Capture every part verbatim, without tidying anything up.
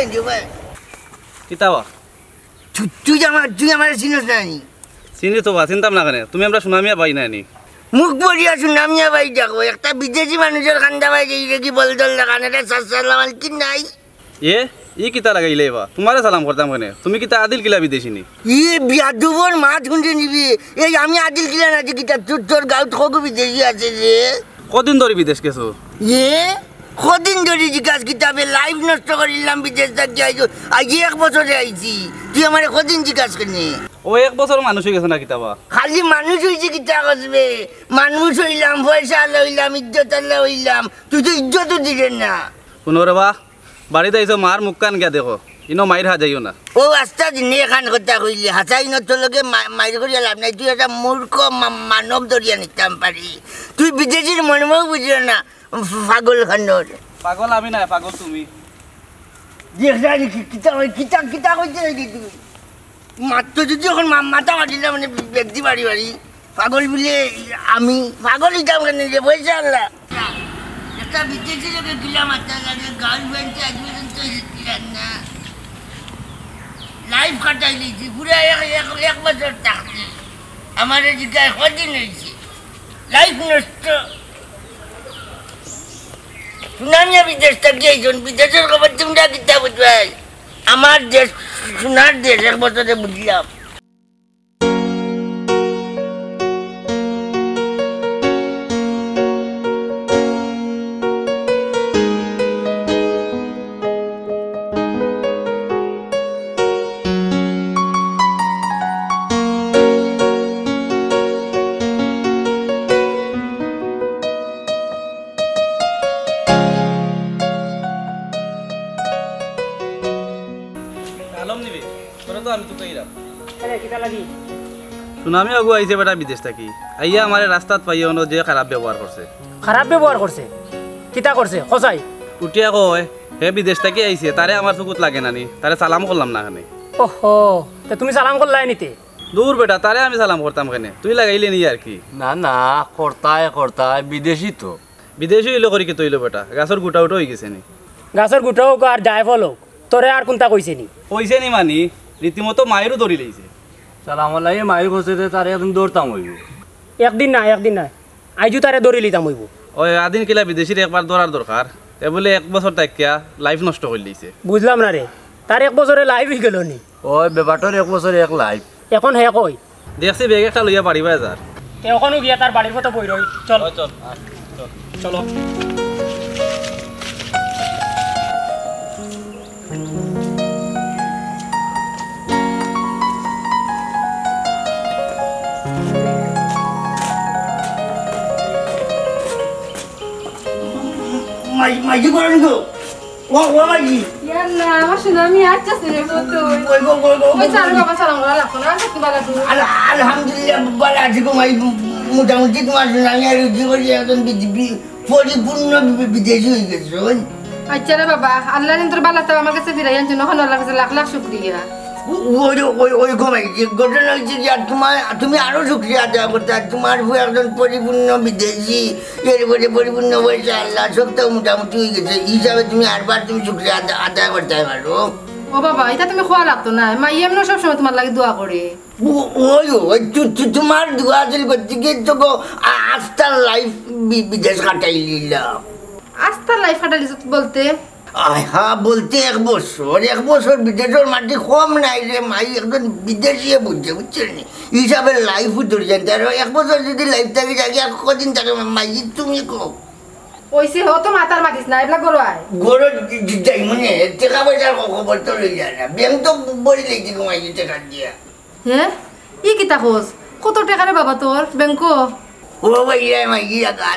Thank you ভাই কিতাবা তুই আমার তুই আমার চিনিস না নি চিনি তো বা চিন্তাম না কেন তুমি আমরা সুনামিয়া পাই না নি মুখ বলিয়া সুনামিয়া ভাই দেখো একটা বিদেশি মানুষের খান্দা ভাই যে কি বল দল লাগানোটা সাসালাম কি নাই এ ই কিতা লাগাইলে বা তোমারে সালাম করতাম কেন তুমি কিতা আদিল কিলা বিদেশি নি ই বিয়াদুবর মাছ শুনতে নিবি এই আমি আদিল কিলা না যে কিতা তোর তোর গাঁত খগু বিদেশি আছে রে কদিন ধরে বিদেশ গেছো এ কদিন ধরে জিজ্ঞাস কিতাবে লাইফ নষ্ট করিলাম বিদেশ থাকি আইছো আজ এক বছরে আইছি তুই আমার কদিন জিজ্ঞাস করি ও এক বছর মানুষ হয়ে গেছে না কিতাবা খালি মানুষ হয়েছে কিতা করবে মানুষ হইলাম পয়সা হইলাম ইজ্জত আল্লাহ হইলাম তুই তো ইজ্জতও দিলেন না শুনো রে বা বাড়িতে আইসো মার মুখ কান গিয়া দেখো ইনো মাইর হাজাইও না ও আস্তা দিনে এখান কথা কইলি হাসাই নতলকে মাইর করিয়া লাভ নাই তুই একটা মূর্খ মানব ধরিয়া নিতাম পারি তুই বিদেশির মনমও বুঝল না পাগল খান্ডর পাগল আমি না পাগল তুমি কিতা কিতা কিতা কইতে নাকি তুই মাত্র যদি এখন মাথা মাটিলে মানে ব্যক্তি বাড়ি বাড়ি পাগল বলে আমি পাগল হইতাম কেন যে পয়সা আল্লাহ একটা বিদেশি লোকে গিলাম একটা গার্লফ্রেন্ডকে আজ পর্যন্ত না লাইফ কাটাই লিখছি পুরো এক বছর থাকছি আমার জিজ্ঞাসা কদিন হয়েছে লাইফ নষ্ট সুনামিয়া বিদেশ থাকি এইজন বিদেশের খবর তোমরা কিতা বুঝবে আমার দেশ সোনার দেশ এক বছরে বুঝলাম সুনামি আগু আইছে বেটা বিদেশ থাকি আইয়া আমার রাস্তাত পাইয়া যে খারাপ ব্যবহার করছে খারাপ ব্যবহার করছে কিতা করছে খসাই উঠিয়া কয় হে বিদেশ থাকি আইছে তারে আমার চকুত লাগে নানি তারে সালাম করলাম না কেন ওহো তা তুমি সালাম করলাই নিতে দূর বেটা তারে আমি সালাম করতাম কেন তুই লাগাইলে নি আর কি না না করতায় করতায় বিদেশি তো বিদেশি হইলো করি কি তৈল বেটা গাছের গোটা উঠা হয়ে গেছে নি গাছের গুটা হোক আর যাই ফল হোক তোরে আর কোনটা কইছে নি কইছে নি মানি রীতিমতো মায়েরও ধরি লাইছে সালাম আলাইহি মাই বসে তারে একদিন দৌড়তাম হইব একদিন না একদিন না আইজু তারে ধরে লিতাম হইব ওই আদিন কিলা বিদেশির একবার ধরার দরকার এ বলে এক বছর তাকিয়া লাইফ নষ্ট করে লিছে বুঝলাম না রে তার এক বছরে লাইফ হয়ে গেল নি ওই বেবাটোর এক বছর এক লাইফ এখন হে কই দেখছি বেগ একটা লইয়া পারিবা যার এখনো গিয়া তার বাড়ির মতো বই রই চল চল চলো মাঝি করেন গো ও ও মাঝি ইয়াল্লা আমার সুনামি আসছে রে বতো ওই গো গো গো ওই চার বাবা সালাম করা লাগতো না কি বালা তুমি আলহামদুলিল্লাহ ভালো আছি গো মাই মোটামুটি তোমার সুনামি আর রুজি করি এখন পরিপূর্ণ বিদেশি হয়ে গেছে আচ্ছা রে বাবা আল্লাহ দিন তোর বালা তো আমার কাছে ফিরাই আনছো না আল্লাহর কাছে লাখ লাখ শুকরিয়া ওই ওই ওই ঘুমাই যে ঘটনা হচ্ছে যে তোমার তুমি আরো শুক্রিয়া আদায় করতে তোমার বউ একজন পরিপূর্ণ বিদেশি এরপরে পরিপূর্ণ হয়েছে আল্লাহ সব তো মোটামুটি হয়ে গেছে হিসাবে তুমি আরবার তুমি শুক্রিয়া আদায় করতে পারো ও বাবা এটা তুমি খোয়া লাগতো না মা এমন সবসময় তোমার লাগে দোয়া করে ওই ওই তোমার দোয়া আসলে করতে গিয়ে তো আস্থার লাইফ বিদেশ কাটাই নিলাম আস্থার লাইফ কাটালি বলতে হ্যাঁ বলতে এক বছর এক বছর বিদেশের মাটি কম নাই রে মাই একজন বিদেশি বুঝছে বুঝছেন হিসাবে লাইফ ধরছেন তার এক বছর যদি লাইফ থাকে যাকে আর কদিন থাকে মাই তুমি কো ওইসে হ তো মাতার মাতিস না এগুলা গরো আয় গরো যাই মনে টাকা পয়সার খবর তো লই যায় না ব্যাংক তো বড়ি লেগেছি ঘুমাই টাকা দিয়া হ্যাঁ ই কিতা খোঁজ কত টাকা রে বাবা তোর ব্যাংক ও বাবা ইয়া মাই গিয়া গাত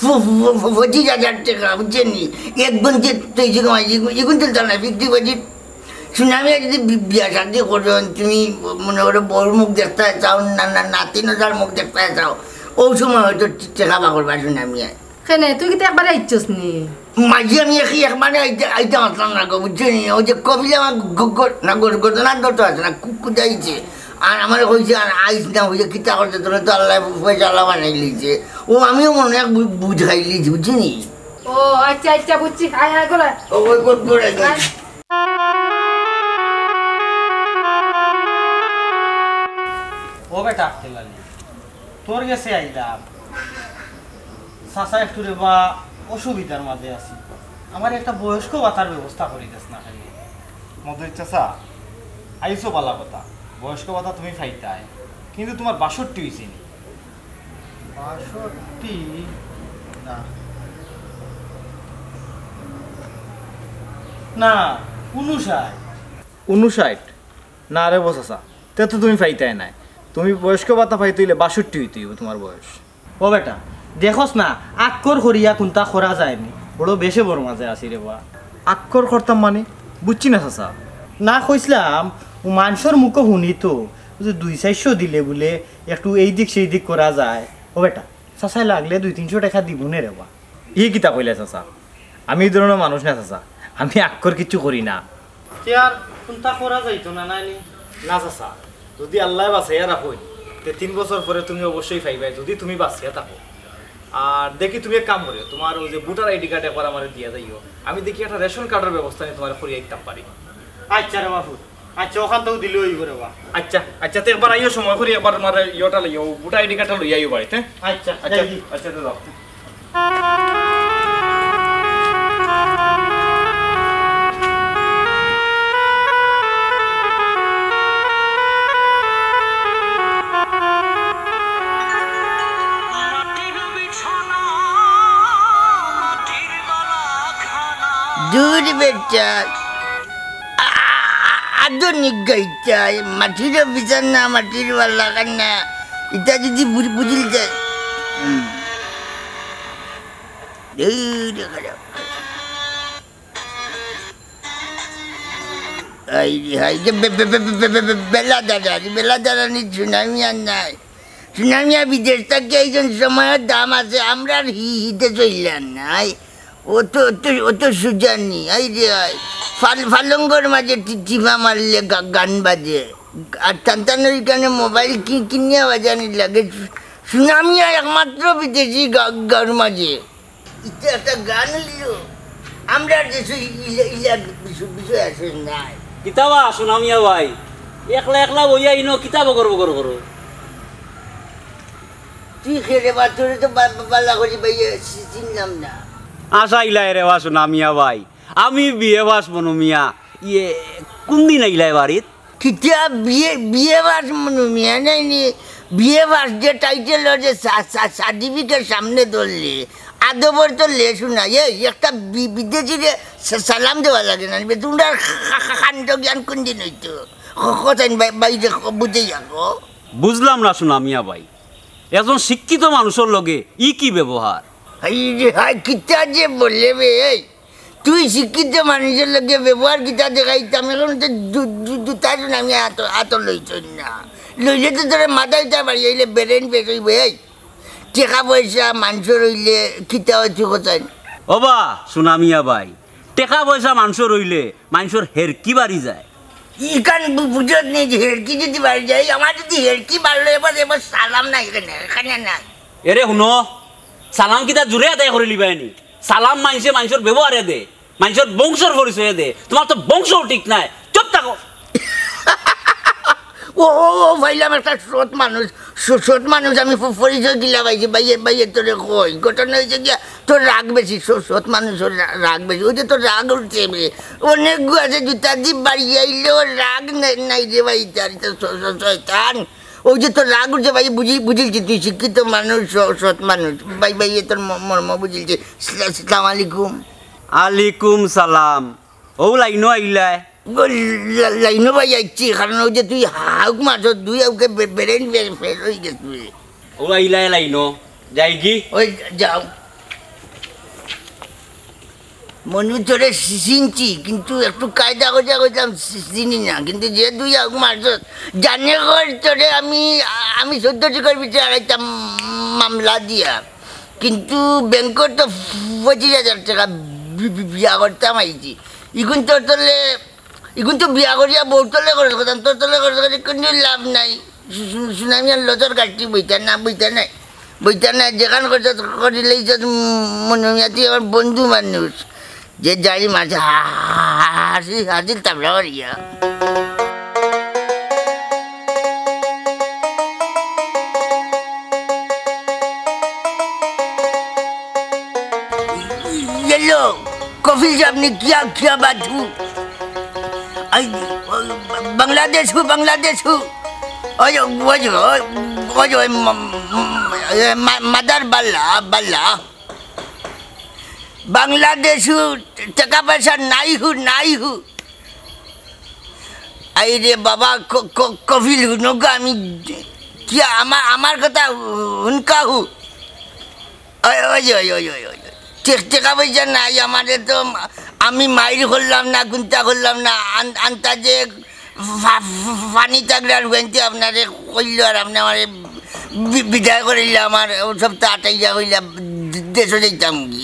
পঁচিশ হাজার টাকা বুঝছেন নি এক গুনতে তৈরি কমাই এগুন চলতাম না ফিফটি পঁচিশ সুনামি যদি বিয়া শান্তি করবেন তুমি মনে করো বউর মুখ দেখতে চাও না না নাতিন হাজার মুখ দেখতে চাও ও সময় হয়তো টাকা বা করবা সুনামি কেনে তুই কিন্তু একবারে ইচ্ছস নি মাঝে আমি একই এক মানে আইতে আসলাম না গো বুঝছেন ওই যে কবিলে আমার না ঘটনার দরকার আছে না কুকুর যাইছে আর আমার হয়েছে আর আইস না হয়েছে কিতা করছে তোরা তো আল্লাহ পয়সা আল্লাহ বানাই লিছে ও আমিও মনে হয় বুঝাই লিছি বুঝছিনি ও আচ্ছা আচ্ছা বুঝছি আয় আয় করে ও ওই করে বেটা আটকে লাগলি তোর গেছে আইলাম চাচা একটু রে বা অসুবিধার মাঝে আছি আমার একটা বয়স্ক ভাতার ব্যবস্থা করে দিস না খালি মধুর চাচা আইসো পালা কথা বয়স্ক ভাতা তুমি ফাইতাই কিন্তু তোমার বাষট্টি হয়েছে নি বাষট্টি না না উনষাট উনষাট না রে বসাসা তে তো তুমি ফাইতাই নাই তুমি বয়স্ক ভাতা ফাইতে হইলে বাষট্টি হইতে হইব তোমার বয়স ও বেটা দেখোস না আক্কর করিয়া কোনটা করা যায়নি বড় বেশে বড় মাঝে আসি রে বা আক্ষর করতাম মানে বুঝছি না চাচা না কইসলাম মানুষের মুখে শুনি তো যে দুই চারশো দিলে বলে একটু এই দিক সেই দিক করা যায় ও বেটা চাচাই লাগলে দুই তিনশো টাকা দিব নে রে বা ই কিতা কইলে চাচা আমি এই ধরনের মানুষ না চাচা আমি আক্ষর কিচ্ছু করি না আর কোনটা করা যাইতো না নানি না চাচা যদি আল্লাহ বাঁচাইয়া রাখো তে তিন বছর পরে তুমি অবশ্যই পাইবাই যদি তুমি বাঁচিয়া থাকো আর দেখি তুমি এক কাম করিও তোমার ওই যে ভোটার আইডি কার্ড একবার আমার দিয়া যাইও আমি দেখি একটা রেশন কার্ডের ব্যবস্থা নিয়ে তোমার করিয়া দিতে পারি আচ্ছা রে বাবু আচ্ছা ওখান থেকেও দিলে ওই করে বা আচ্ছা আচ্ছা তো একবার আইও সময় করি একবার আমার ইয়েটা লইও ভোটার আইডি কার্ডটা লইয়া আইও বাড়িতে আচ্ছা আচ্ছা আচ্ছা আচ্ছা তো দাও দূর বেটা আধুনিক গাইটা মাটির বিচার না মাটির বাল্লা কান্না এটা যদি বুঝিল যায় বেলা দাঁড়ানি বেলা দাঁড়ানি সুনামি আর নাই সুনামি আর বিদেশ থেকে এইজন সময়ের দাম আছে আমরা আর হি হিতে চললাম নাই ও তো ও তো সুজানি আই রে আই ফাল ফালঙ্গর মাঝে টিপা মারলে গান বাজে আর টানটানোর কারণে মোবাইল কি কিনিয়া বাজানি লাগে সুনামি আর একমাত্র বিদেশি গার মাঝে এটা একটা গান লিও আমরা দেশে ইলা বিষয় আছে নাই কিতাবা সুনামিয়া ভাই একলা একলা বইয়া ইনো কিতাবা করবো করো করো তুই খেলে বা তোরে তো বাল্লা করি ভাইয়া চিনলাম না আশা ইলাই রে বাসু নামিয়া ভাই আমি বিয়ে বাস মনু মিয়া ইয়ে কোন দিন আইলাই বাড়িত কিতা বিয়ে বিয়ে বাস মনু মিয়া নাই নি বিয়ে বাস যে টাইটেল যে সার্টিফিকেট সামনে ধরলে আদবর তো লে শোনা এই একটা বিদেশিরে সালাম দেওয়া লাগে না তোমরা খান্ড জ্ঞান কোন দিন হইতো কোথায় বাইরে বুঝে যাবো বুঝলাম না সুনামিয়া ভাই একজন শিক্ষিত মানুষের লগে ই কি ব্যবহার হাই কিতা যে বললে বে এই তুই শিক্ষিত মানুষের লগে ব্যবহার কিতা দেখাইতাম এখন তো দুটা আমি হাত হাত লইছ না লইলে তো তোর মাথায় তা বাড়ি হইলে বেরেন বেশ হইবে এই টাকা পয়সা মানুষের হইলে কিতা হচ্ছে কোথায় ও বা সুনামিয়া ভাই টেকা পয়সা মানুষের রইলে মানুষের হেরকি বাড়ি যায় ইখান বুঝত নেই যে হেরকি যদি বাড়ি যায় আমার যদি হেরকি বাড়লো এবার এবার সালাম নাই এখানে এখানে নাই এরে শুনো সালাম কিতা জুড়ে আদায় করে লিবাইনি সালাম মানুষে মানুষের ব্যবহারে দে মানুষের বংশর পরিচয় দে তোমার তো বংশও ঠিক নাই চুপ থাকো ও ও ভাইলাম একটা সৎ মানুষ সৎ মানুষ আমি পরিচয় দিলাম ভাইছি ভাইয়ে ভাইয়ে তোরে কই ঘটনা হয়েছে গিয়া তোর রাগ বেশি সৎ মানুষের রাগ বেশি ওই যে তোর রাগ উঠছে অনেক আছে জুতা দ্বীপ বাড়ি আইলেও রাগ নাই রে ভাই তার শয়তান ওই যে তোর রাগ উঠছে ভাই বুঝি বুঝিলছি তুই শিক্ষিত মানুষ সৎ মানুষ ভাই ভাইয়ে তোর মর্ম বুঝিলছি আসসালাম আলাইকুম আলাইকুম সালাম ও লাইনো আইলাই লাইনো ভাই যাচ্ছি কারণ ওই যে তুই হাউক মাছ দুই হাউকে বেরেন ফের হয়ে গেছে তুই ও আইলাই লাইনো যাই কি ওই যাও মনু তোরে চিনছি কিন্তু একটু কায়দা কজা করতাম চিনি না কিন্তু যে দুই হাউক মাছ জানে কর তোরে আমি আমি চোদ্দ টিকর ভিতরে আড়াইতাম মামলা দিয়া কিন্তু ব্যাংকর তো পঁচিশ হাজার টাকা বিয়া করতাম আইছি ইগুন তোর তলে ইগুন তো বিয়া করিয়া বউ তলে করে করতাম তোর তলে করে কোনো লাভ নাই সুনামি আর লজর গাছটি বইতা না বইতা নাই বইতা নাই যেখান করতে করিলেই মনে তুই আমার বন্ধু মানুষ যে জানি মাঝে হাসি হাসির তাবলা করিয়া हेलो कफिल साहब ने क्या क्या बात हूँ बांग्लादेश हूँ बांग्लादेश हूँ मदर बल्ला बल्ला बांग्लादेश हूँ टका पैसा नाई हूँ नाई हूँ अरे बाबा कफिल हूँ नौका আমি क्या আমার আমার কথা উনকা হু ওই ওই ওই ওই ওই ওই ঠিক টাকা পয়সা নাই আমাদের তো আমি মাইর করলাম না গুন্তা করলাম না আন্তাজে পানি তাগড়ার বেঞ্চে আপনারে কইল আর আপনি আমার বিদায় করিল আমার সব তো আটাইয়া হইলা দেশে যাইতাম কি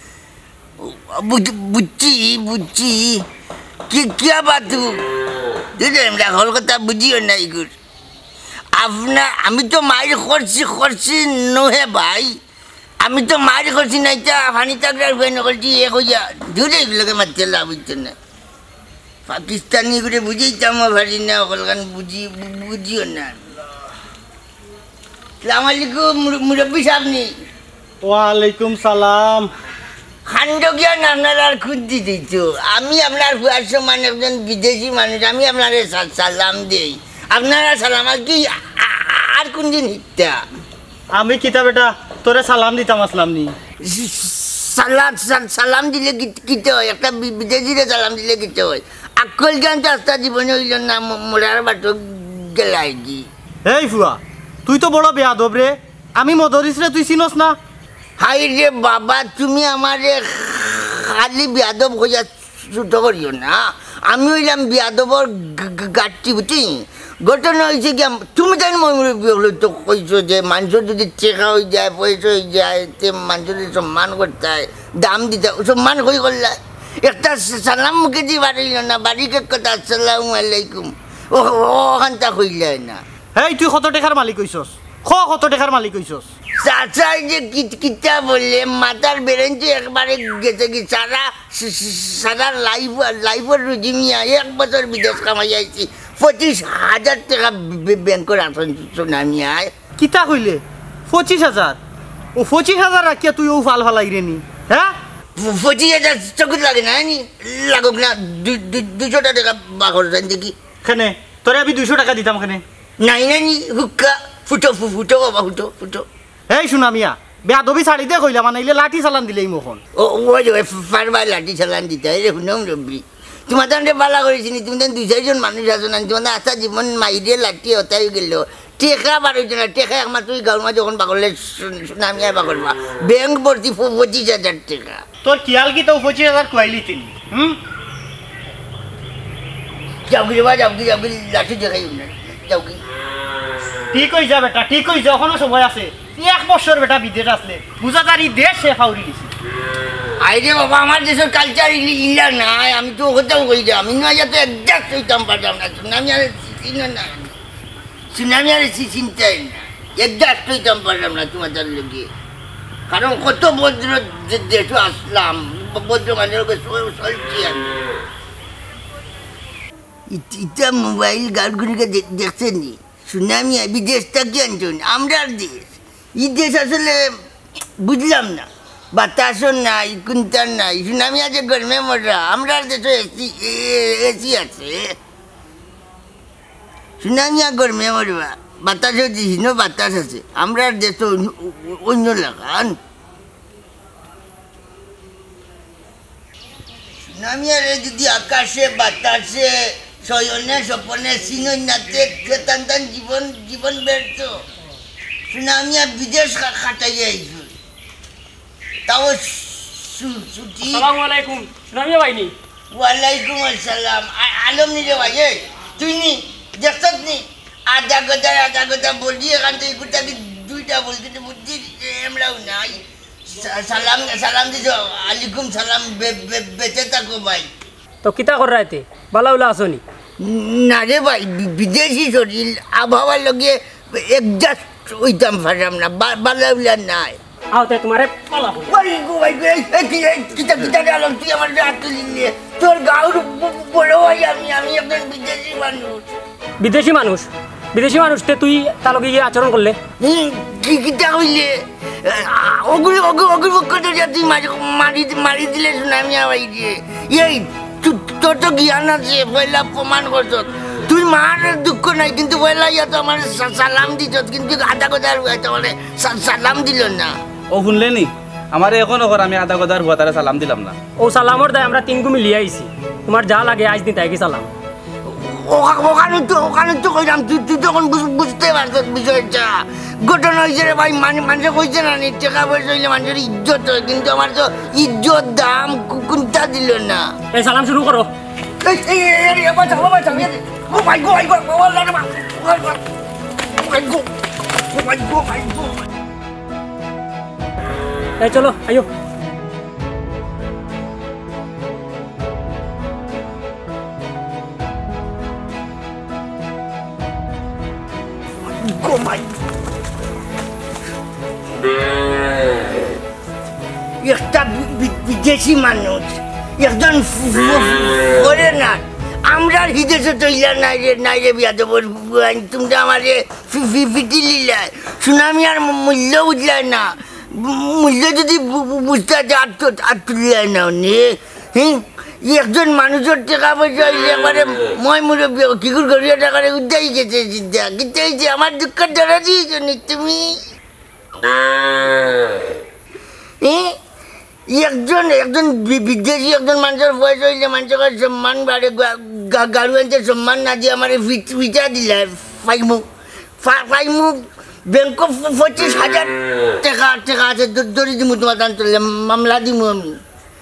বুঝছি বুঝছি কি কিয়া বাতু আমরা হল কথা বুঝিও না ইগুর আপনার আমি তো মাইর করছি করছি নহে ভাই আমি তো মাইর করছি না এটা পানি তাগড়ার বেন করছি এ হইয়া দূরে এগুলোকে মারতে লাভ হইতো না পাকিস্তানি করে বুঝেইতাম ভারি না ওখান বুঝি বুঝিও না সালাম আলাইকুম মুরব্বী সাহেব নি ওয়ালাইকুম সালাম খান্ড জ্ঞান আপনার আর খুঁজি দিত আমি আপনার ভুয়ার সমান একজন বিদেশি মানুষ আমি আপনার সালাম দেই আপনারা সালাম আর কি আর কোন দিন হিতা আমি কিতা বেটা তোরে সালাম দিতাম আসলাম নি সালাম সালাম দিলে কিতে হয় একটা বিদেশিরে সালাম দিলে কিতে হয় আকল জ্ঞান তো আস্তা জীবনে হইল না মোড়ার বাটো গেলাই কি এই ফুয়া তুই তো বড় বেয়াদব রে আমি মদরিস রে তুই চিনস না হাই রে বাবা তুমি আমারে খালি বেয়াদব হইয়া ছুটো করিও না আমি হইলাম বেয়াদবর গাঠটি বুঝি ঘটনা হয়েছে কি তুমি তাই মুরব্বী তো কইছো যে মানুষের যদি টেকা হয়ে যায় পয়সা হয়ে যায় তে মানুষের সম্মান করতে হয় দাম দিতে সম্মান হয়ে করলে একটা সালাম মুখে দিয়ে বাড়িল না বাড়িকে কথা আসসালামু আলাইকুম ও ওখানটা হইল না এই তুই কত টাকার মালিক হইছস খ কত টাকার মালিক হইছস চাচাই যে কিতা বললে মাথার বেরেঞ্চে একবারে গেছে কি সারা সারা লাইফ লাইফের রুজিমিয়া এক বছর বিদেশ কামাই আইছি পঁচিশ হাজার টাকা ব্যাংকের আসন নামিয়ায় কিতা কইলে পঁচিশ হাজার ও পঁচিশ হাজার রাখিয়া তুই ও ফাল ফালাই রে নি হ্যাঁ পঁচিশ হাজার চকুত লাগে না নি লাগুক না দুশো টাকা বাঘর যান দেখি খানে তোরে আমি দুইশো টাকা দিতাম খানে নাই না নি হুক্কা ফুটো ফুটো বাবা ফুটো ফুটো এই শুনা মিয়া বেয়াদবি ছাড়ি দে কইলা মানে ইলে লাঠি চালান দিলেই মোখন ও ওই যে পারবা লাঠি চালান দিতে হয় রে শুনম রব্বি তোমার তো বালা করেছি তুমি তো দুই চারজন মানুষ আছো না তোমার আশা জীবন মাইরে লাঠি হতাই গেল টেকা বারোইছো না টেকা একমাত্র তুই গাঁর মা যখন পাগলে নামিয়া পাগলবা ব্যাংক ভর্তি পঁচিশ হাজার টাকা তোর কিয়াল কি তো পঁচিশ হাজার কুয়াইলি তিনি হুম যাবি রে বা যাবি যাবি লাঠি দেখাই না যাবি ঠিক হয়ে যা বেটা ঠিক হয়ে যা এখনো সময় আছে এক বছর বেটা বিদেশ আসলে বুঝা তার দেশ সে ফাউরি দিছি আইরে বাবা আমার দেশের কালচার ইলা নাই আমি তো কোথাও কই যা আমি না যাতে একজাক্ট হইতাম পারতাম না সুনামি আর চিনা না সুনামি আর চিন্তাই না একজাক্ট হইতাম পারতাম না তোমাদের লোকে কারণ কত ভদ্র দেশে আসলাম ভদ্র মানুষের চলছি আমি ইটা মোবাইল গার্ডগুলিকে দেখছেন নি সুনামি বিদেশটা কি আনছেন আমরার দেশ এই দেশ আসলে বুঝলাম না বাতাসও নাই কুন্তার নাই সুনামি আছে গরমে মরা আমরার দেশে এসি এসি আছে সুনামি আর গরমে মরবা বাতাসও দিছি ন বাতাস আছে আমরার দেশে অন্য লাগান সুনামি আর যদি আকাশে বাতাসে শয়নে স্বপনে সিননাতে খেতান তান জীবন জীবন ব্যর্থ সুনামি আর বিদেশ খাটাইয়া আইছো তাও ছুটি আসসালামু আলাইকুম সুনামিয়া ভাইনি ওয়ালাইকুম আসসালাম আলম নি রে ভাই তুই নি দেখছত নি আধা কথা আধা কথা বলছি এখান থেকে গোটাকে দুইটা বলছি বুদ্ধি এমরাও নাই সালাম সালাম দিছ আলাইকুম সালাম বেঁচে থাকো ভাই তো কিতা কর রাইতে বালা উলা আসনি না রে ভাই বিদেশি শরীর আবহাওয়ার লগে একজাস্ট হইতাম পারলাম না বালা উলা নাই আওতে তোমারে পালা ভাই গো ভাই কিতা কিতা আলম তুই আমার হাত তুলি নিয়ে তোর গাঁর বড় ভাই আমি আমি একজন বিদেশি মানুষ বিদেশি মানুষ বিদেশি মানুষ তে তুই তার লগে গিয়ে আচরণ করলে কি কিতা হইলে ওগুলি ওগুলি পক্ষ থেকে তুই মারি মারি মারি দিলে সুনামিয়া ভাই দিয়ে এই তোর তো জ্ঞান আছে পয়লা প্রমাণ করছ তুই মার দুঃখ নাই কিন্তু পয়লা ইয়া তো আমার সালাম দিত কিন্তু আধা গদার মানে সালাম দিল না ও শুনলে নি আমার এখনো ঘর আমি আধা গদার হুয়া তারা সালাম দিলাম না ও সালামর দায় আমরা তিনগু মিলিয়ে আইছি তোমার যা লাগে আজ দিন তাইকে সালাম ওখানে তো ওখানে তো কইলাম তুই তুই তখন বুঝতে পারছ বিষয়টা ঘটনা হয়েছে রে ভাই মানে মানুষে কইছে না টাকা পয়সা হইলে মানুষের ইজ্জত হয় কিন্তু আমার তো ইজ্জত দাম কোনটা দিল না এই সালাম শুরু করো এই চলো আইও একটা বিদেশি মানুষ একজন ফরেনার আমরা হিদেশে তৈলা নাই রে নাই রে বিয়া দেবো তুমি আমার ফিটি লিলাই সুনামি আর মূল্য বুঝলাই না মূল্য যদি বুঝতে আছে আর তো আর তুলিলাই না নে হ্যাঁ একজন মানুষের টাকা পয়সা হইলে একবারে মই মুরব্বী কিকুর করিয়া টাকারে উদ্যাই গেছে জিদ্দা কিন্তু এই যে আমার দুঃখের ধরা দিয়েছ নি তুমি হ্যাঁ একজন একজন বিদেশি একজন মানুষের বয়স হইলে মানুষের সম্মান বাড়ে গাড়ুয়ানতে সম্মান না দিয়ে আমার ফিটা দিলে ফাইমু ফাইমু ব্যাংক পঁচিশ হাজার টাকা টাকা আছে দড়ি দিমু তোমার দান চললে মামলা দিমু আমি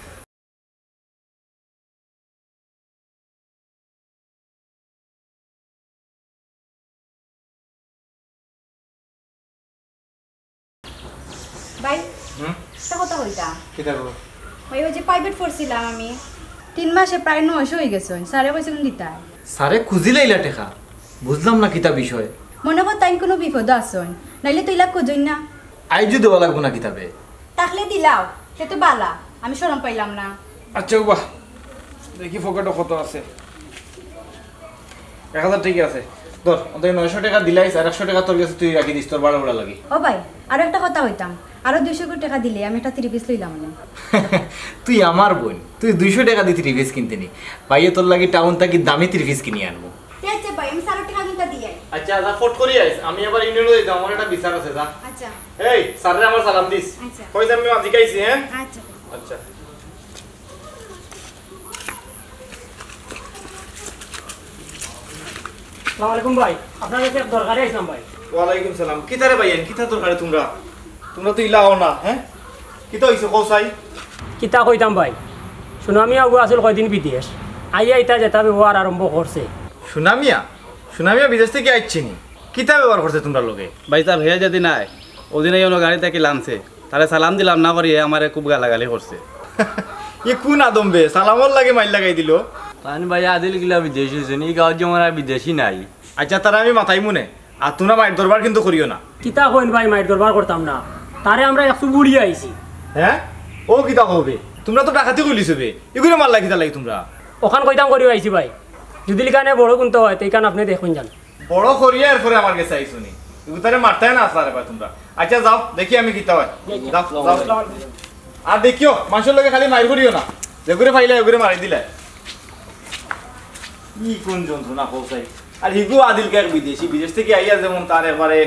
ভাই একটা কথা কইতা ভাই ওই যে প্রাইভেট পড়ছিলাম আমি তিন মাসে প্রায় নয়শো হয়ে গেছে স্যারে কইছিলেন দিতা সারে খুঁজিলাইলা টেকা বুঝলাম না কিতা বিষয় মনে কর তাই কোনো বিপদ আসন নাইলে তুই লাগ খুঁজই না আইজু দেওয়া লাগবো না কিতাবে তাহলে দিলাও সে তো বালা আমি শরম পাইলাম না আচ্ছা বাহ দেখি ফকেটও কত আছে এক হাজার ঠিকই আছে ধর অন্তত নয়শো টাকা দিলাইস আর একশো টাকা তোর কাছে তুই রাখি দিস তোর বাড়া বাড়া লাগে ও ভাই আরো একটা কথা হইতাম আরো দুইশো কোটি টাকা দিলে আমি একটা থ্রি পিস লইলাম না তুই আমার বোন তুই দুইশো টাকা দিয়ে থ্রি পিস কিনতে নি পাইয়ে তোর লাগি টাউন থাকি দামি থ্রি পিস কিনে আনবো আচ্ছা ভাই আমি সাড়ে টাকা দিতে দিয়ে আচ্ছা যা ফোট করি আইস আমি আবার ইউনিয়নে দিতাম আমার একটা বিচার আছে যা আচ্ছা এই স্যাররে আমার সালাম দিস আচ্ছা কই আমি আজি গাইছি হ্যাঁ আচ্ছা আচ্ছা আসসালামু আলাইকুম ভাই আপনার কাছে এক দরকারে আইছিলাম ভাই ওয়ালাইকুম সালাম কিতারে ভাইয়েন কিতা দরকারে তোমরা তোমরা তো ইলাও না হ্যাঁ কিতা হইছে কৌসাই কিতা কইতাম ভাই সুনামি আগু আসল কয়দিন বিদেশ আইয়া ইতা যেটা ব্যবহার আরম্ভ করছে সুনামিয়া সুনামিয়া বিদেশ থেকে আইছে নি কিতা ব্যবহার করছে তোমরা লগে ভাই তা ভেয়া যদি নাই ওদিন এই গাড়ি থেকে লামছে তাহলে সালাম দিলাম না করি আমার খুব গালাগালি করছে ই কোন আদম বে সালামর লাগে মাইল লাগাই দিল পান ভাই আদিল গিলা বিদেশি হয়েছে এই গাঁৱত যেমন আর বিদেশি নাই আচ্ছা তারা আমি মাথায় মনে আর তোমরা মায়ের দরবার কিন্তু করিও না কিতা কইন ভাই মাইট দরবার করতাম না তারে আমরা একশো বুড়ি আইছি হ্যাঁ ও কিতা হবে তোমরা তো ডাকাতি কইলিছো বে এগুলো মার লাগি লাগি তোমরা ওখান কইতাম করি আইছি ভাই যদি লিখানে বড় কিন্তু হয় তাই কারণ আপনি দেখুন যান বড় করিয়া এরপরে আমার কাছে আইছো নি এগুলো তারে মারতাই না আসলে পাই তোমরা আচ্ছা যাও দেখি আমি কিতা হয় যাও যাও আর দেখিও মানুষের লগে খালি মাইর করিও না যেগুলো পাইলে এগুলো মারি দিলে ই কোন যন্ত্রণা পৌঁছাই আর হিগু আদিলকে এক বিদেশি বিদেশ থেকে আইয়া যেমন তার একবারে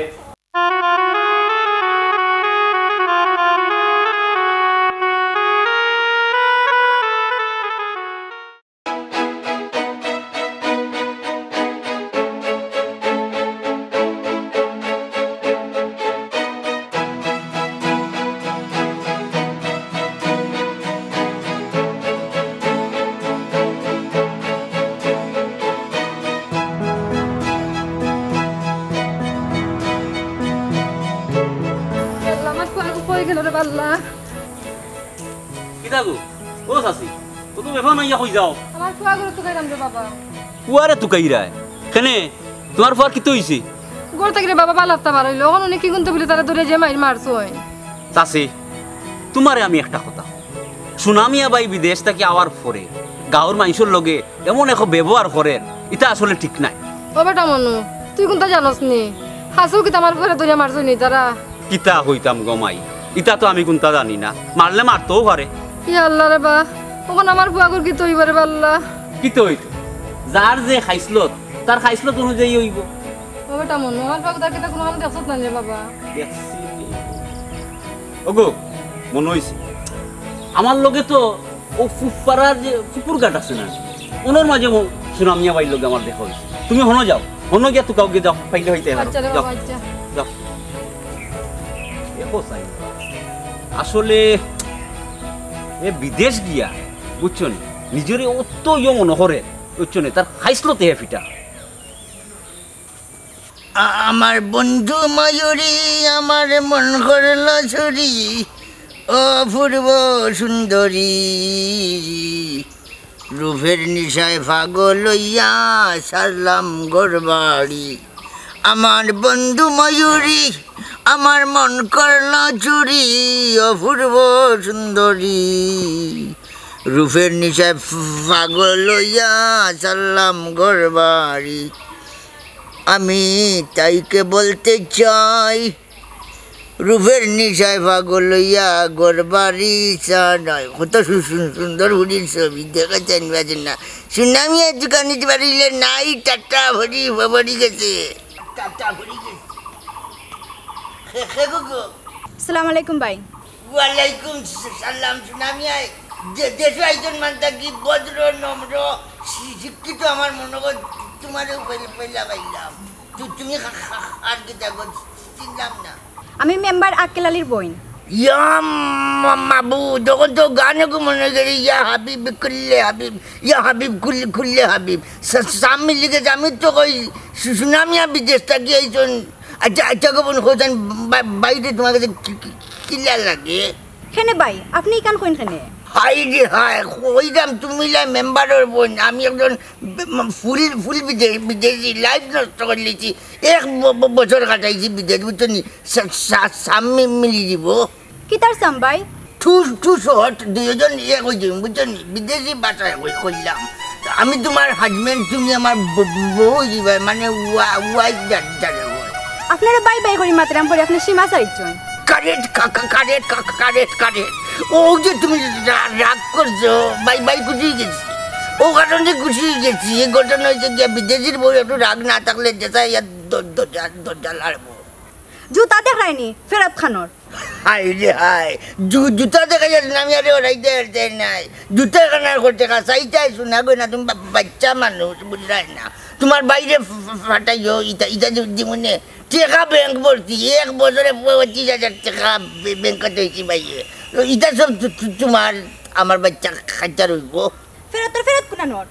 কিতা গো ও সাসি তো তুমি এখন আইয়া কই যাও আমার ফুয়া গরু তো খাইলাম রে বাবা কুয়ারে তু কাইরা কেনে তোমার ফুয়ার কিতো হইছে গরু তাকে বাবা বালাফতা বার হইলো ওখানে উনি কি গুনতে বলে তারা ধরে যে মাইর মারছো চাষি তোমারে আমি একটা কথা সুনামিয়া বাই বিদেশ থেকে আওয়ার পরে গাঁৱৰ মানুষের লগে এমন এক ব্যবহার করেন এটা আসলে ঠিক নাই ও বেটা মনু তুই কোনটা জানোস নি হাসু কি তোমার ঘরে ধরে মারছো নি তারা কিতা হইতাম গমাই ইটা তো আমি কোনটা জানি না, মারলে মারতেও পারে। ইয়া আল্লাহ রে বা, ওখানে আমার বুয়াগুর কি তৈরি পারে আল্লাহ। কি তো হইতো যার যে খাইসলত তার খাইসলত অনুযায়ী হইব। বাবা তেমন আমার বাবু তাকে তো কোনো দেখছত না রে বাবা। ওগো মনে হয়েছে আমার লগে তো ও ফুপাড়ার যে ফুপুর ঘাট আছে না, ওনার মাঝে সুনামিয়া বাইর লগে আমার দেখা হয়েছে। তুমি হনো যাও, হনো গিয়া তো কাউকে যাও, পাইলে হইতে পারো। আচ্ছা রে যাও বাবা, আচ্ছা। যাও। দেখো সাই, আসলে এ বিদেশ গিয়া বুঝছো নি নিজের অত ইয়ে মনে করে, বুঝছো নি তার খাইসলো তেহে ফিটা। আমার বন্ধু ময়ূরী আমার মন করল ছুরি, ও পূর্ব সুন্দরী রূপের নিশায় পাগল লইয়া সারলাম গোরবাড়ি। আমার বন্ধু ময়ূরী আমার মন করল চুরি, অপূর্ব সুন্দরী রূপের নিশায় পাগল লইয়া সারলাম গোরবাড়ি। আমি তাইকে বলতে চাই রূপের নিশায় পাগল লইয়া গোরবাড়ি চা নয়। কত সুন্দর হুড়ির ছবি দেখাচ্ছেন বাজেন না। সুনামি দোকান নিতে পারিলে নাই, টাটা ভরি ভরি গেছে, টাটা ভরি গেছে। আসসালামু আলাইকুম ভাই। ওয়ালাইকুম সালাম। সুনামি দেশ একজন মানতা কি ভদ্র নম্র শিক্ষিত, আমার মনে কর তোমারও পয়লা পাইলাম। তুমি আর কি দেখো চিনলাম না। আমি মেম্বার আক্কেল আলীর বোন। ইয়া মাবু তখন তো গানকে মনে করি, ইয়া হাবিব খুললে হাবিব, ইয়া হাবিব খুললে খুললে হাবিব। সামনে লিখেছে, আমি তো কই সুনামিয়া বিদেশ থাকি এইজন। আচ্ছা আচ্ছা কখন হোসেন বাইরে তোমার কাছে কিলা লাগে? খেনে ভাই আপনি কান কইন খেনে? হাই রে হাই, কইরাম তুমি মেম্বারের বোন, আমি একজন ফুল ফুল বিদেশ বিদেশি লাইফ নষ্ট করে লিছি, এক বছর কাটাইছি বিদেশ, বুঝছো নি? সামনে মিলি দিব কি তার সাম ভাই? টু টু শর্ট দুজন ইয়ে কইছি, বুঝছো নি? বিদেশি ভাষায় কইলাম। আমি তোমার হাজবেন্ড, তুমি আমার বউ দিবা, মানে ওয়াইফ যারে হয়। আপনারা বাই বাই করি মাত্রাম পরে আপনি সীমা চাইছেন। Correct correct correct correct. ও যে তুমি রাগ করছো, বাই বাই খুশি গেছি, ও কারণে খুশি গেছি। এই ঘটনা হয়েছে গিয়া বিদেশির বউ একটু রাগ না থাকলে যেটা ইয়ার দরজা দরজা লাড়বো। জুতা দেখায়নি ফেরত খানোর। হাই রে হাই, জুতা দেখা যাচ্ছে না, আমি আরে ওরাইতে হারতে নাই। জুতা কানার করতে কাছাইটাই শোনা গো না, তুমি বাচ্চা মানুষ বুঝলাই না। তোমার বাইরে ফাটাইও ইটা ইটা জীবনে টাকা ব্যাংক ভর্তি, এক বছরে পঁচিশ হাজার টাকা ব্যাংকতে হয়েছি বাইরে। এটা সব তোমার আমার বাচ্চা খাচ্চা রইব। ফেরত ফেরত কোনানোর।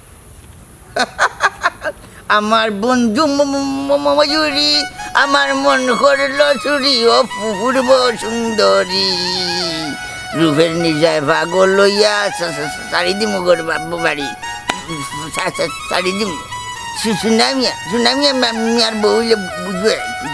আমার বন্ধু ময়ূরী আমার মন করল চুরি, ও পূর্ব সুন্দরী রূপের নিশায় পাগল লইয়া শাড়ি দিম গোর বাড়ি, শাড়ি দিম। সুনামিয়া সুনামিয়া আর বউলে বুঝবে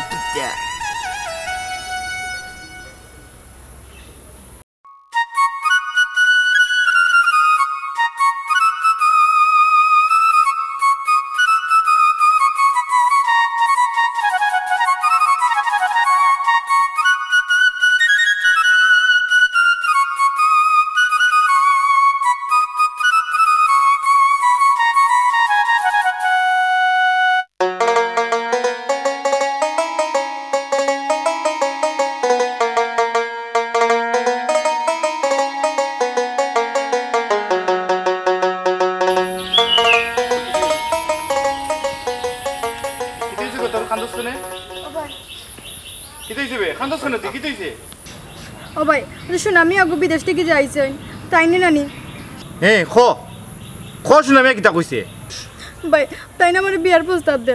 ও ভাই শুন, আমি আগে বিদেশ থেকে যাইছেন তাই নি নানি। হে খ খ সুনামি কিতা কইছে? ভাই তাই না আমার বিয়ার প্রস্তাব দে।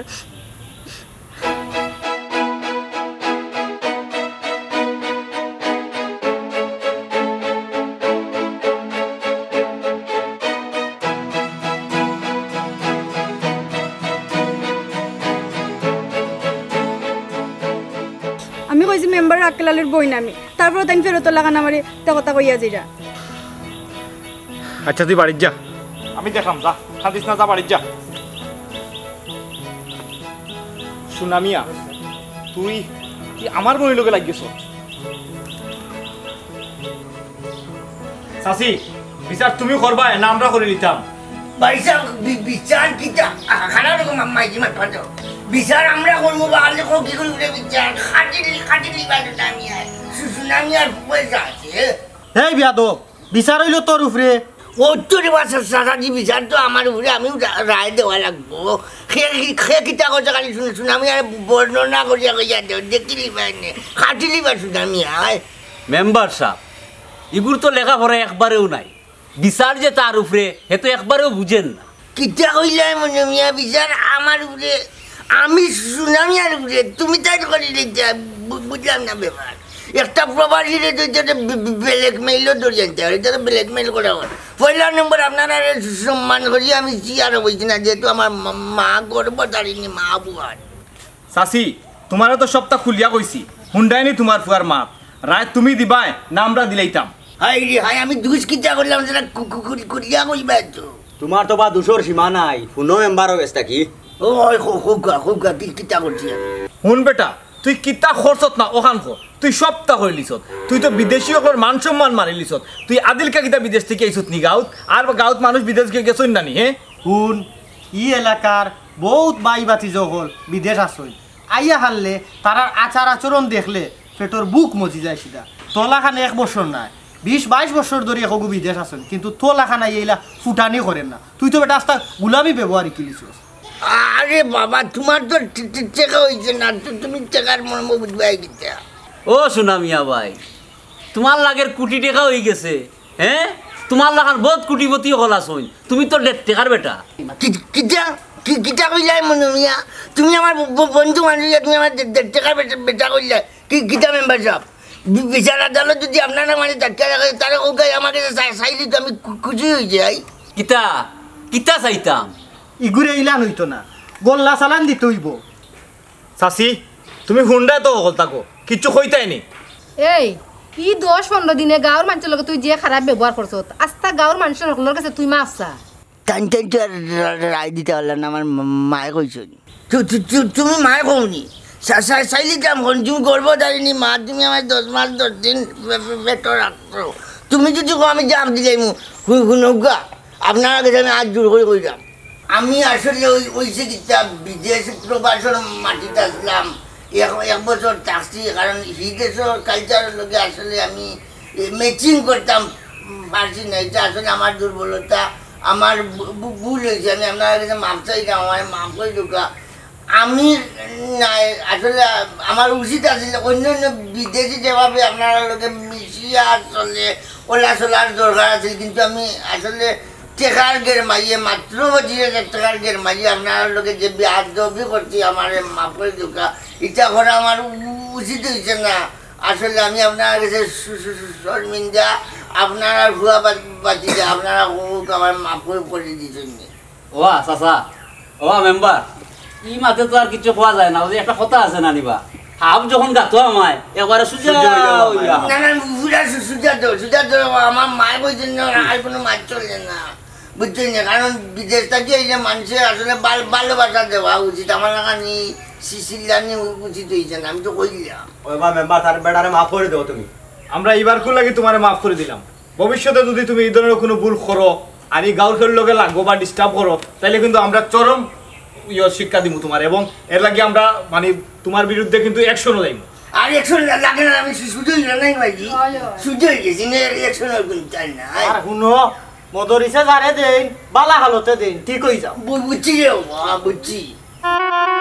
আমি কইছি মেম্বার আক্কেল আলীর বই নামি, তারপর তাই ফেরত লাগান আমারে তা কথা কইয়া যাইরা। আচ্ছা তুই বাড়ির যা, আমি দেখলাম, যা খান্দিস না, যা বাড়ির যা। সুনামিয়া তুই কি আমার বই লোকে লাগিয়েছ? চাচি বিচার তুমি করবা না আমরা করে নিতাম পয়সা বিচার কিটা খানা রকম মাইজি মাত পাতো বিচার আমরা করবো বাড়লে কো কি করে বিচার খাটিলি খাটিলি বাইরে নামি আয় সুনামি আর পয়সা আছে এই বিয়াদব বিচার হইলো তোর উপরে ওত্তর বছর সাসাজি বিচার তো আমার উপরে আমি রায় দেওয়া লাগবো খে কিটা কথা খালি শুনে শুনে আমি আর বর্ণনা করিয়া কইয়া দেও দেখিলি বাইনে খাটিলি বা সুনামি আয় মেম্বার সাহেব এগুর তো লেখাপড়া একবারেও নাই বিচার যে তার উপরে হে তো একবারেও বুঝেন না কিটা কইলে মনে মিয়া বিচার আমার উপরে আমি সুনামি আর উপরে তুমি তাই করি বুঝলাম না ব্যাপার একটা প্রবাসীরে ব্ল্যাক মেইলও ধরে জানতে হবে এটা তো ব্ল্যাক মেইল করা হয় পয়লা নম্বর আপনারা সম্মান করি আমি চেয়ার বলছি না যেহেতু আমার মা গর্ভধারিণী মা বুয়ার চাচি তোমারও তো সপ্তাহ খুলিয়া কইছি হুন্ডাইনি তোমার ফুয়ার মাপ রায় তুমি দিবাই না আমরা দিলাইতাম হাই রে হাই আমি দুষ কিটা করলাম সেটা করিয়া কইবা তো তোমার তো বা দুশোর সীমা নাই শুনো মেম্বার অবস্থা কি ও খুব গা খুব গা কি কিটা করছি শুন বেটা তুই কিতা খরচত না ওখান খো তুই সপ্তাহ হয়ে লিছত তুই তো বিদেশি সকল মান সম্মান মারি লিছত তুই আদিলকা কিতা বিদেশ থেকে আইছত নি গাঁত আর গাঁত মানুষ বিদেশ গিয়ে গেছই নানি হে শুন ই এলাকার বহুত বাই বাতি হল বিদেশ আসই আইয়া হারলে তার আচার আচরণ দেখলে পেটর বুক মজি যায় সিধা তোলাখানে এক বছর নাই বিশ বাইশ বছর ধরে একগু বিদেশ আসেন কিন্তু তোলাখানা এইলা ফুটানি করেন না তুই তো বেটা আস্তা গুলামি ব্যবহারই কিলিছিস আরে বাবা তোমার তো টেকা হয়েছে না তুমি টেকার মর্ম বুঝবে কিতা ও সুনামিয়া ভাই তোমার লাগের কোটি টাকা হয়ে গেছে হ্যাঁ তোমার লাগার বহুত কোটিপতি হল আসুন তুমি তো দেড় টাকার বেটা কিটা কিটা কইলে মনে মিয়া তুমি আমার বন্ধু মানুষ তুমি আমার দেড় টাকার বেটা কইলে কি কিটা মেম্বার সাহেব বিচার আদালত যদি আপনারা মানে ধাক্কা রাখে তারা ওকে আমাকে চাইলি তো আমি খুশি হয়ে যাই কিতা কিতা চাইতাম ইগুরে ইলান হইতো না গোল্লা চালান দিতে হইব চাচি তুমি হুন্ডাই তো অকল তাকো কিচ্ছু কইতাই নি এই ই দশ পনেরো দিনে গাঁৱৰ মানুষের লগে তুই যে খারাপ ব্যবহার করছ আস্তা গাঁৱৰ মানুষের সকলের কাছে তুই মাফসা টান টান তো রায় দিতে পারলাম না আমার মায়ে কইছো তুমি মায়ে কওনি চাইলি যাম কোন তুমি গর্ভধারিণী মা তুমি আমার দশ মাস দশ দিন পেটে রাখছো তুমি যদি আমি জাপ দিলাই শুনৌকা আপনারা কাছে আমি আজ জোর করে কইলাম আমি আসলে ওই ওই সে কিতা বিদেশ প্রবাসের মাটিতে আসলাম এক বছর থাকছি কারণ এই দেশের কালচারের লোকে আসলে আমি ম্যাচিং করতাম পারছি না এটা আসলে আমার দুর্বলতা আমার ভুল হয়েছে আমি আপনার কাছে মাপ চাইতাম আমার মাপ করে ঢোকা আমি না আসলে আমার উচিত আসলে অন্য অন্য বিদেশি যেভাবে আপনারা লোকে মিশিয়ে আসলে ওলা চলার দরকার আছে কিন্তু আমি আসলে টেকার গের মাইয়ে মাত্র পঁচিশ হাজার টাকার গের মাইয়ে আপনার লোকে যে বিয়াদবি করছি আমার মাপ করে ঢোকা এটা করা আমার উচিত হয়েছে না আসলে আমি আপনার কাছে শর্মিন্দা আপনারা ভুয়া বাঁচিতে আপনারা আমার মাপ করে করে দিচ্ছেন ও চাচা ও মেম্বার ই মাতে তো আর কিছু পাওয়া যায় না ওই একটা কথা আছে না নিবা হাফ যখন গাতো আমায় একবারে সুজা না না পুরা সুজা তো সুজা তো আমার মায় বলছেন না আর কোনো মাছ চলে না বুঝছেন না কারণ বিদেশ থেকে এই যে মানুষের আসলে ভালোবাসা দেওয়া উচিত আমার এখানে শিশিলানি উচিত হয়েছে না আমি তো কইলাম ওই বা মেম্বার তার বেটারে মাফ করে দেও তুমি আমরা এইবার কোন লাগি তোমারে মাফ করে দিলাম ভবিষ্যতে যদি তুমি এই ধরনের কোনো ভুল করো আর এই গাঁর খেল লোকে লাগো বা ডিস্টার্ব করো তাহলে কিন্তু আমরা চরম ইয়ে শিক্ষা দিব তোমার এবং এর লাগে আমরা মানে তোমার বিরুদ্ধে কিন্তু অ্যাকশনও দেব আর অ্যাকশন লাগে না আমি সুযোগ নাই ভাইজি সুযোগ গেছি না অ্যাকশন আর কোন চাই না আর শুনো মদরিসে যারে দেন বালা হালতে দেন ঠিক হই যাও বুঝছি রে বাবা বুঝছি